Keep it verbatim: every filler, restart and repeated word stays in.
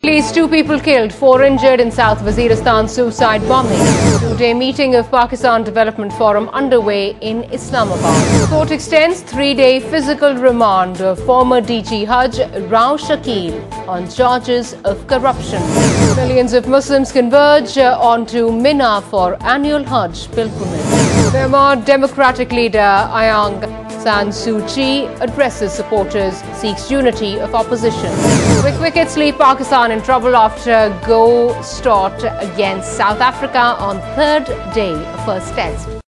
At least two people killed, four injured in South Waziristan suicide bombing. Two-day meeting of Pakistan Development Forum underway in Islamabad. Court extends three-day physical remand of former D G Hajj Rao Shakil on charges of corruption. Millions of Muslims converge onto Mina for annual Hajj pilgrimage. Myanmar Democratic leader Aung San Suu Kyi addresses supporters, seeks unity of opposition. Quick wickets leave Pakistan in trouble after go start against South Africa on third day of first test.